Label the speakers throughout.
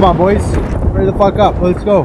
Speaker 1: Come on, boys. Ready the fuck up. Let's go.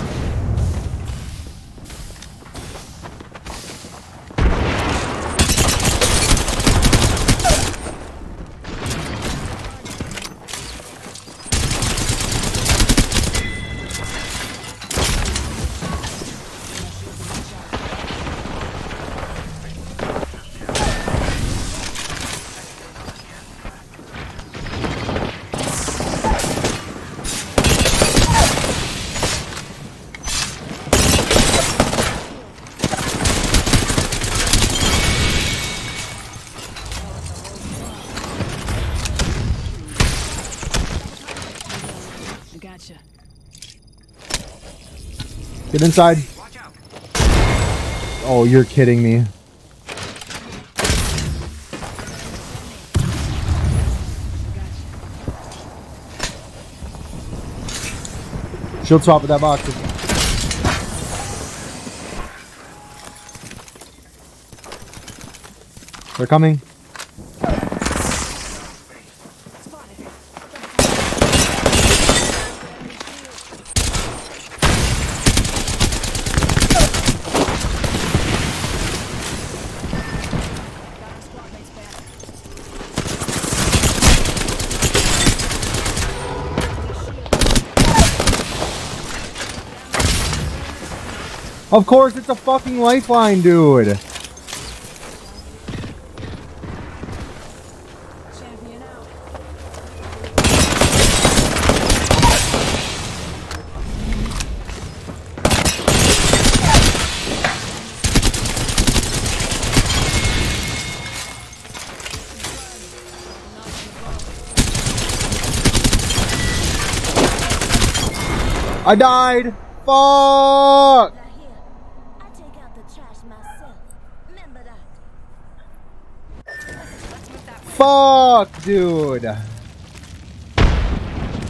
Speaker 1: Get inside. Oh, you're kidding me. Shield swap with that box. They're coming. Of course, it's a fucking lifeline, dude. I died. Fuck. Fuck, dude.